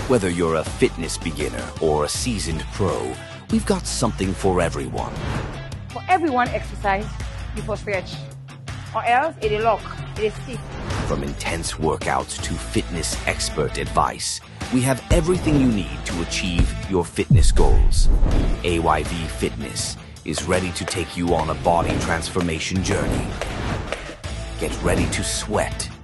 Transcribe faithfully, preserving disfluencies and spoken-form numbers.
Whether you're a fitness beginner or a seasoned pro, we've got something for everyone. For everyone exercise before stretch, or else it is lock, it is stiff. From intense workouts to fitness expert advice, we have everything you need to achieve your fitness goals. A Y V Fitness is ready to take you on a body transformation journey. Get ready to sweat